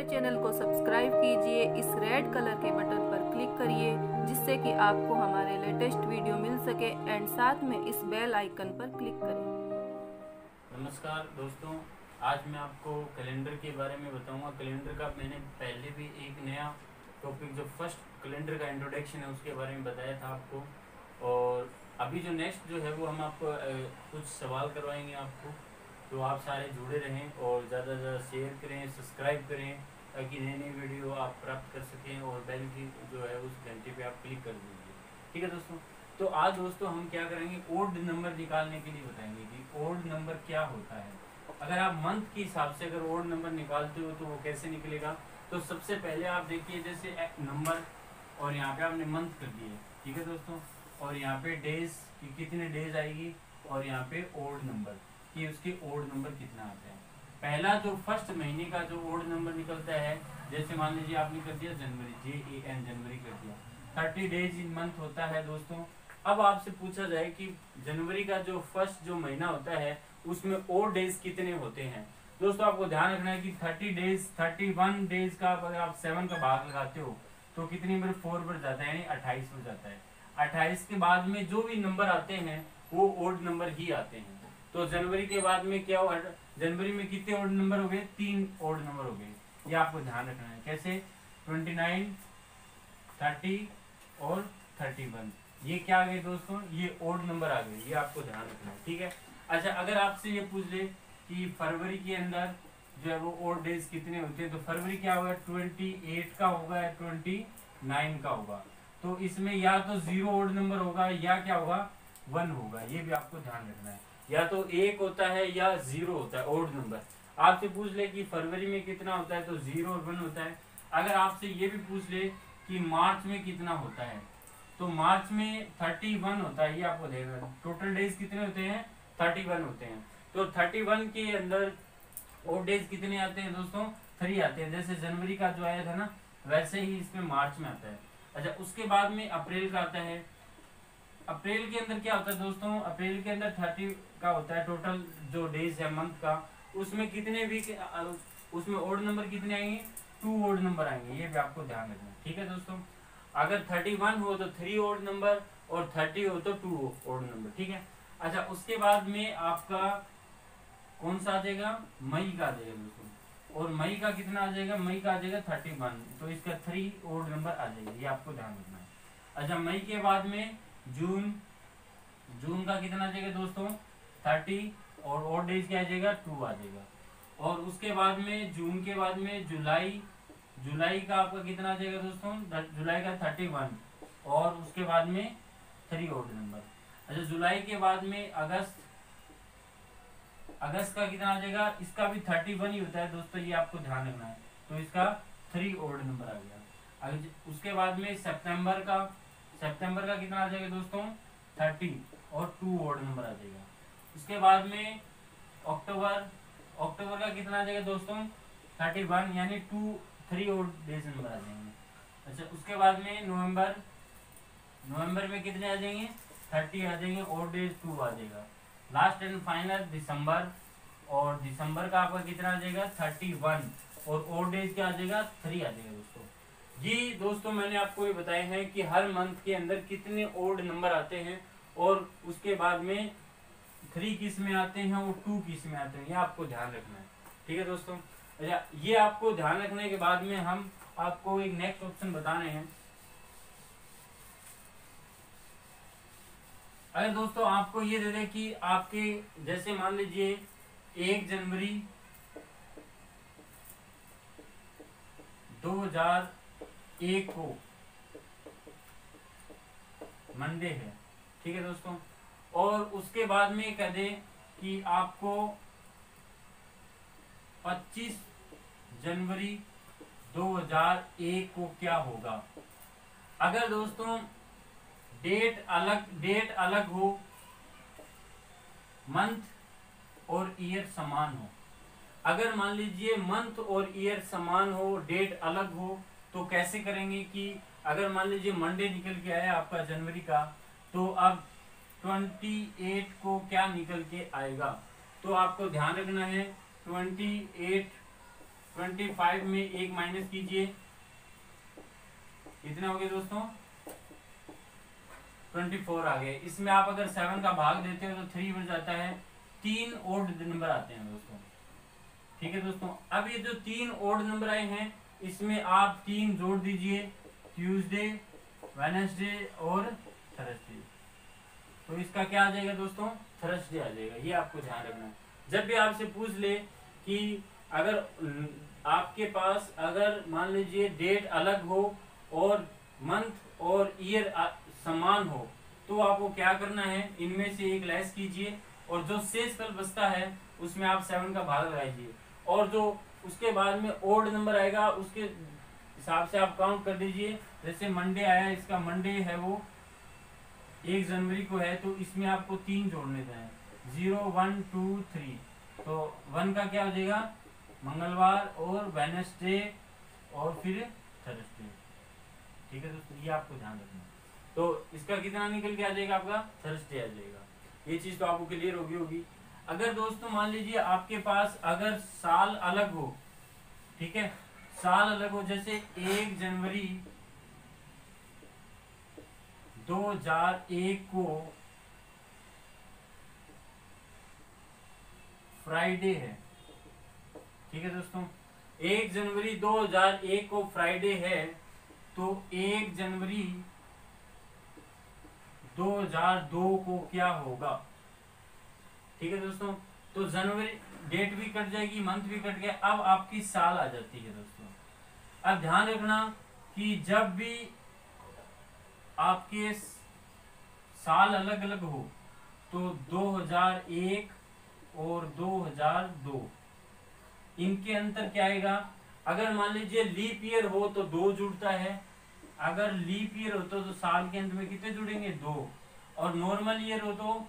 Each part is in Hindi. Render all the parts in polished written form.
हमारे चैनल को सब्सक्राइब कीजिए। इस रेड कलर के बटन पर क्लिक करिए जिससे कि आपको हमारे लेटेस्ट वीडियो मिल सके एंड साथ में इस बेल आइकन पर क्लिक करें। नमस्कार दोस्तों, आज मैं आपको कैलेंडर के बारे में बताऊंगा। कैलेंडर का मैंने पहले भी एक नया टॉपिक जो फर्स्ट कैलेंडर का इंट्रोडक्शन है उसके बारे में बताया था आपको, और अभी जो नेक्स्ट जो है वो हम आपको कुछ सवाल करवाएंगे आपको। तो आप सारे जुड़े रहें और ज़्यादा से ज़्यादा शेयर करें, सब्सक्राइब करें ताकि नई नई वीडियो आप प्राप्त कर सकें और बेल की जो है उस घंटे पे आप क्लिक कर दीजिए। ठीक है दोस्तों, तो आज दोस्तों हम क्या करेंगे, ओड नंबर निकालने के लिए बताएंगे कि ओड नंबर क्या होता है। अगर आप मंथ के हिसाब से अगर ओड नंबर निकालते हो तो वो कैसे निकलेगा। तो सबसे पहले आप देखिए, जैसे नंबर और यहाँ पे आपने मंथ कर दिए, ठीक है दोस्तों, और यहाँ पे डेज की कितने डेज आएगी, और यहाँ पे ओड नंबर कि उसके ओड नंबर कितना आता है। पहला जो फर्स्ट महीने का जो ओड नंबर निकलता है, जैसे मान लीजिए आपने कर दिया जनवरी, JAN जनवरी कर दिया, 30 डेज इन मंथ होता है दोस्तों। अब आपसे पूछा जाए कि जनवरी का जो फर्स्ट जो महीना होता है उसमें ओड डेज कितने होते हैं। दोस्तों आपको ध्यान रखना है कि 30 डेज 31 डेज का अगर आप 7 का भाग लगाते हो तो कितनी बार 4 बढ़ जाता है, यानी 28 हो जाता है। 28 के बाद में जो भी नंबर आते हैं वो ओड नंबर ही आते हैं। तो जनवरी के बाद में क्या हुआ, जनवरी में कितने ओड नंबर हो गए, 3 ओड नंबर हो गए। ये आपको ध्यान रखना है। कैसे, 29, 30 और 31, ये क्या आ गए दोस्तों, ये ओड नंबर आ गए। ये आपको ध्यान रखना है, ठीक है। अच्छा, अगर आपसे ये पूछ ले कि फरवरी के अंदर जो है वो ओड डेज कितने होते हैं, तो फरवरी क्या होगा, 28 का होगा या 29 का होगा। तो इसमें या तो 0 ओड नंबर होगा या क्या होगा, 1 होगा। ये भी आपको ध्यान रखना है, या तो 1 होता है या 0 होता है ओड नंबर। आपसे पूछ ले कि फरवरी में कितना होता है, तो 0 और 1 होता है। अगर आपसे ये भी पूछ ले कि मार्च में कितना होता है, तो मार्च में 31 होता है। ये आपको देखना, टोटल डेज कितने होते हैं, 31 होते हैं। तो 31 के अंदर ओड डेज कितने आते हैं दोस्तों, 3 आते हैं। जैसे जनवरी का जो आया था ना, वैसे ही इसमें मार्च में आता है। अच्छा, उसके बाद में अप्रैल का आता है। अप्रैल के अंदर क्या होता है दोस्तों, अप्रैल के अंदर 30 का होता है टोटल जो डेज है मंथ का। उसमें कितने भी उसमें ओड नंबर कितने आएंगे, 2 ओड नंबर आएंगे। ये भी आपको ध्यान रखना है, ठीक है दोस्तों। अगर 31 हो तो 3 ओड नंबर, और 30 हो तो 2 ओड नंबर, ठीक है। अच्छा, उसके बाद में आपका कौन सा आ जाएगा, मई का आ जाएगा दोस्तों, और मई का कितना आ जाएगा, मई का आ जाएगा 31, तो इसका 3 ओड नंबर आ जाएगा। ये आपको ध्यान रखना है। अच्छा, मई के बाद में जून, जून का कितना आ जाएगा दोस्तों, 30, और ओड डेज क्या आ जाएगा, 2 आ जाएगा। और उसके बाद में जून के बाद में जुलाई, जुलाई का आपका कितना आ जाएगा दोस्तों, जुलाई का 31, और उसके बाद में 3 ओड नंबर। अच्छा, जुलाई के बाद में अगस्त, अगस्त का कितना आ जाएगा, इसका भी 31 ही होता है दोस्तों। ये आपको ध्यान रखना है, तो इसका 3 ओड नंबर आ गया। उसके बाद में सितंबर का, सितंबर का कितना आ जाएगा दोस्तों, 30, और 2 ओड नंबर आ जाएगा। उसके बाद में अक्टूबर, अक्टूबर का कितना आ जाएगा दोस्तों, 31, यानी 3 ओड डेज नंबर आ जाएंगे। अच्छा, उसके बाद में नवंबर, नवंबर में कितने आ जाएंगे, 30 आ जाएंगे, ओड डेज 2 आ जाएगा। लास्ट एंड फाइनल दिसंबर, और दिसंबर का आपका कितना आ जाएगा, 31, और ओड डेज क्या आ जाएगा, 3 आ जाएगा दोस्तों। ये दोस्तों मैंने आपको ये बताए हैं कि हर मंथ के अंदर कितने ओड नंबर आते हैं, और उसके बाद में 3 किस में आते हैं और 2 किस में आते हैं। ये आपको ध्यान रखना है, ठीक है दोस्तों। अच्छा, ये आपको ध्यान रखने के बाद में हम आपको एक नेक्स्ट ऑप्शन बता रहे हैं। अगर दोस्तों आपको ये दे दें कि आपके, जैसे मान लीजिए 1 जनवरी 2001 को मंडे है, ठीक है दोस्तों, और उसके बाद में कह दें कि आपको 25 जनवरी 2001 को क्या होगा। अगर दोस्तों डेट अलग हो, मंथ और ईयर समान हो। अगर मान लीजिए मंथ और ईयर समान हो, डेट अलग हो, तो कैसे करेंगे कि अगर मान लीजिए मंडे निकल के आया आपका जनवरी का, तो अब 28 को क्या निकल के आएगा। तो आपको ध्यान रखना है, 28 25 में एक माइनस कीजिए, कितने हो गए दोस्तों? 24 आ गए। इसमें आप अगर 7 का भाग देते हो तो 3 बन जाता है। 3 ओड नंबर आते हैं दोस्तों, ठीक है दोस्तों। अब ये जो 3 ओड नंबर आए हैं इसमें आप 3 जोड़ दीजिए, ट्यूसडे, वेडनेसडे और थर्सडे। तो इसका क्या आ जाएगा दोस्तों? थर्सडे आ जाएगा। ये आपको ध्यान रखना है। जब भी आपसे पूछ ले कि अगर आपके पास अगर मान लीजिए डेट अलग हो और मंथ और ईयर समान हो तो आपको क्या करना है, इनमें से एक लेस कीजिए और जो शेष कल बचता है उसमें आप 7 का भाग लगाइए और जो उसके बाद में ओड नंबर आएगा उसके हिसाब से आप काउंट कर दीजिए। जैसे मंडे आया, इसका मंडे है वो 1 जनवरी को है, तो इसमें आपको 3 जोड़ने हैं, 0 1 2 3। तो 1 का क्या हो जाएगा? मंगलवार और वेडनेसडे और फिर थर्सडे, ठीक है दोस्तों। ये आपको ध्यान रखना है। तो इसका कितना निकल के आ जाएगा? आपका थर्सडे आ जाएगा। ये चीज तो आपको क्लियर होगी। अगर दोस्तों मान लीजिए आपके पास अगर साल अलग हो, ठीक है, साल अलग हो, जैसे 1 जनवरी 2001 को फ्राइडे है, ठीक है दोस्तों। 1 जनवरी 2001 को फ्राइडे है तो 1 जनवरी 2002 को क्या होगा? ठीक है दोस्तों। तो जनवरी डेट भी कट जाएगी, मंथ भी कट गया, अब आपकी साल आ जाती है दोस्तों। अब ध्यान रखना कि जब भी आपके साल अलग अलग हो तो 2001 और 2002 इनके अंतर क्या आएगा? अगर मान लीजिए लीप ईयर हो तो 2 जुड़ता है, अगर लीप ईयर हो तो साल के अंत में कितने जुड़ेंगे? 2। और नॉर्मल ईयर हो तो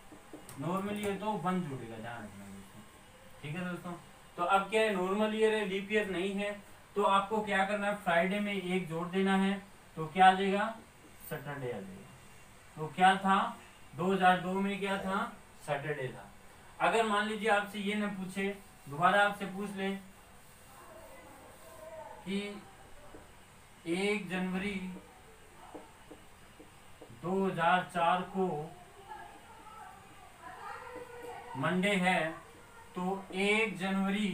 1 जुड़ेगा, ध्यान रखना दोस्तों, ठीक है दोस्तों। तो अब क्या है, नॉर्मल ईयर है, लीप ईयर नहीं है, तो आपको क्या करना है, फ्राइडे में 1 जोड़ देना है, तो क्या आ जाएगा? सैटरडे आ जाएगा। तो क्या था 2002 में? क्या था? सैटरडे था। अगर मान लीजिए आपसे ये न पूछे, दोबारा आपसे पूछ ले कि 1 जनवरी 2004 को मंडे है तो 1 जनवरी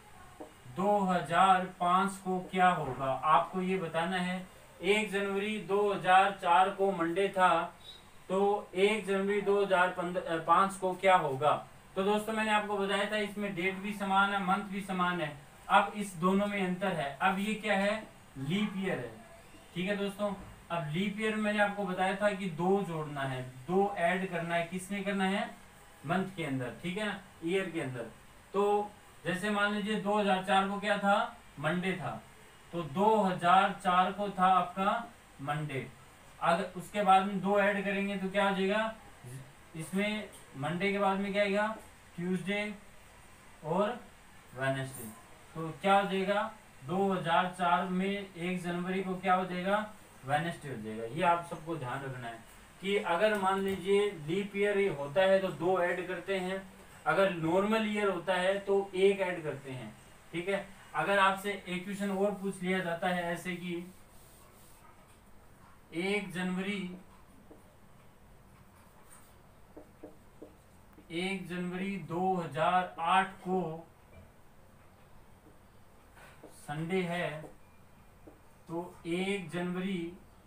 2005 को क्या होगा? आपको ये बताना है। 1 जनवरी 2004 को मंडे था तो 1 जनवरी 2005 को क्या होगा? तो दोस्तों मैंने आपको बताया था इसमें डेट भी समान है, मंथ भी समान है। अब इस दोनों में अंतर है। अब ये क्या है? लीप ईयर है, ठीक है दोस्तों। अब लीप ईयर में मैंने आपको बताया था कि 2 जोड़ना है, 2 ऐड करना है। किसमें करना है? मंथ के अंदर, ठीक है ना, ईयर के अंदर। तो जैसे मान लीजिए 2004 को क्या था? मंडे था, तो 2004 को था आपका मंडे। अगर उसके बाद में 2 ऐड करेंगे तो क्या हो जाएगा? इसमें मंडे के बाद में क्या आएगा? ट्यूसडे और वेडनेसडे। तो क्या हो जाएगा? 2004 में 1 जनवरी को क्या हो जाएगा? वेडनेसडे हो जाएगा। ये आप सबको ध्यान रखना है कि अगर मान लीजिए लीप ईयर होता है तो 2 ऐड करते हैं, अगर नॉर्मल ईयर होता है तो 1 ऐड करते हैं, ठीक है। अगर आपसे एक क्वेश्चन और पूछ लिया जाता है ऐसे कि 1 जनवरी 2008 को संडे है तो 1 जनवरी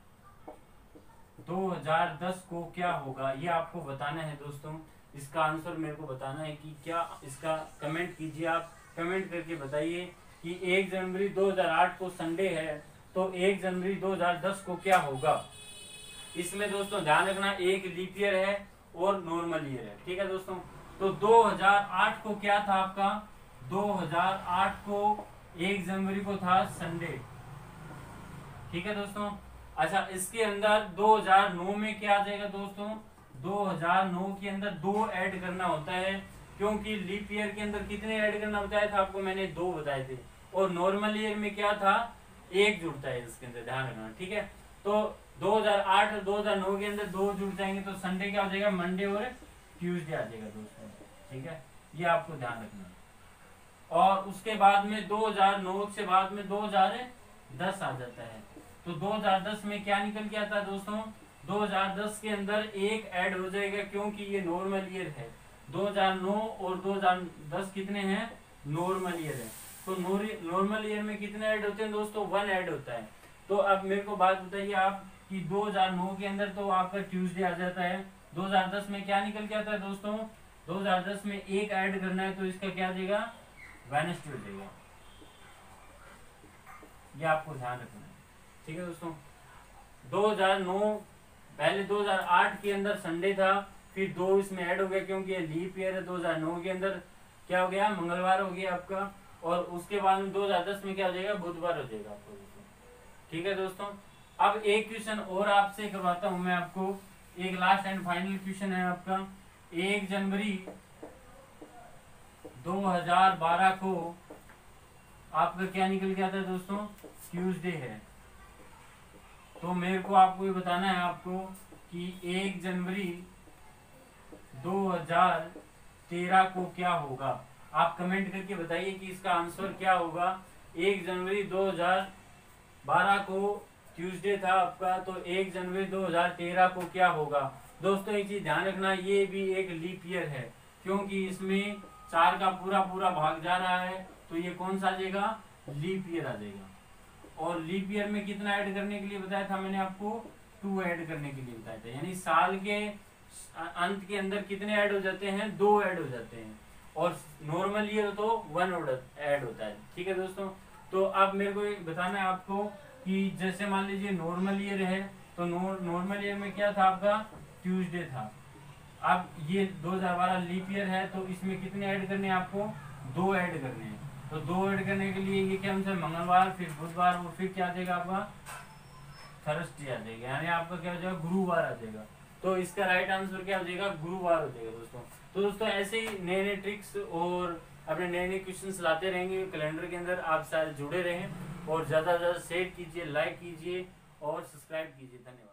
2010 को क्या होगा? ये आपको बताना है दोस्तों। इसका आंसर मेरे को बताना है कि क्या इसका कमेंट कीजिए, आप कमेंट करके बताइए कि 1 जनवरी 2008 को संडे है तो 1 जनवरी 2010 को क्या होगा। इसमें दोस्तों ध्यान रखना, एक लीप ईयर है और नॉर्मल ईयर है, ठीक है दोस्तों। तो 2008 को क्या था आपका? 2008 को 1 जनवरी को था संडे, ठीक है दोस्तों। अच्छा, इसके अंदर 2009 में क्या आ जाएगा दोस्तों? 2009 के अंदर 2 ऐड करना होता है, क्योंकि लीप ईयर के अंदर कितने ऐड करना बताया था आपको मैंने? 2 बताए थे। और नॉर्मल ईयर में क्या था? 1 जुड़ता है इसके अंदर, ध्यान रखना, ठीक है। तो 2008 और 2009 के अंदर 2 जुड़ जाएंगे तो संडे क्या हो जाएगा? मंडे और ट्यूसडे आ जाएगा दोस्तों, ठीक है। ये आपको ध्यान रखना। और उसके बाद में 2009 से बाद में 2010 आ जाता है। तो 2010 में क्या निकल के आता है दोस्तों, 2010 के अंदर एक ऐड हो जाएगा क्योंकि ये नॉर्मल ईयर है। 2009 और 2010 कितने हैं, नॉर्मल ईयर है। तो नॉर्मल ईयर में कितने ऐड होते हैं दोस्तों, 1 ऐड होता है। तो अब मेरे को बात बताइए आप कि 2009 के अंदर तो आपका ट्यूसडे आ जाता है, 2010 में क्या निकल के आता है दोस्तों, 2010 में एक ऐड करना है तो इसका क्या आ जाएगा, वेडनेसडे हो जाएगा। ये आपको ध्यान रखना है, ठीक है दोस्तों। 2009 पहले 2008 के अंदर संडे था, फिर 2 इसमें ऐड हो गया क्योंकि ये लीप ईयर है। 2009 के अंदर क्या हो गया, मंगलवार हो गया आपका, और उसके बाद में 2010 में क्या हो जाएगा, बुधवार हो जाएगा आपको दोस्तों, ठीक है दोस्तों। अब एक क्वेश्चन और आपसे करवाता हूं मैं आपको, एक लास्ट एंड फाइनल क्वेश्चन है आपका। 1 जनवरी 2012 को आपका क्या निकल के आता है दोस्तों, ट्यूसडे है। तो मेरे को आपको ये बताना है आपको कि 1 जनवरी 2013 को क्या होगा। आप कमेंट करके बताइए कि इसका आंसर क्या होगा। 1 जनवरी 2012 को ट्यूसडे था आपका, तो 1 जनवरी 2013 को क्या होगा दोस्तों। एक चीज ध्यान रखना, ये भी एक लीप ईयर है क्योंकि इसमें 4 का पूरा भाग जा रहा है, तो ये कौन सा आ जाएगा, लीप ईयर आ जाएगा। और लीप ईयर में कितना ऐड करने के लिए बताया था मैंने आपको, 2 ऐड करने के लिए बताया था। यानी साल के अंत के अंदर कितने ऐड हो जाते हैं, 2 ऐड हो जाते हैं। और नॉर्मल ईयर तो 1 ऐड होता है, ठीक है दोस्तों। तो अब मेरे को बताना है आपको कि जैसे मान लीजिए नॉर्मल ईयर है, तो नॉर्मल ईयर में क्या था आपका, ट्यूसडे था। अब ये 2012 लीप ईयर है, तो इसमें कितने ऐड करने हैं आपको, 2 ऐड करने हैं। तो 2 ऐड करने के लिए ये क्या आंसर, मंगलवार, फिर बुधवार, और फिर क्या आ जाएगा आपका, थर्सडे आ जाएगा, यानी आपका क्या हो जाएगा, गुरुवार आ जाएगा। तो इसका राइट आंसर क्या हो जाएगा, गुरुवार हो जाएगा दोस्तों। तो दोस्तों ऐसे ही नए नए ट्रिक्स और अपने नए नए क्वेश्चंस लाते रहेंगे कैलेंडर के अंदर। आप सारे जुड़े रहें और ज़्यादा से ज़्यादा शेयर कीजिए, लाइक कीजिए और सब्सक्राइब कीजिए। धन्यवाद।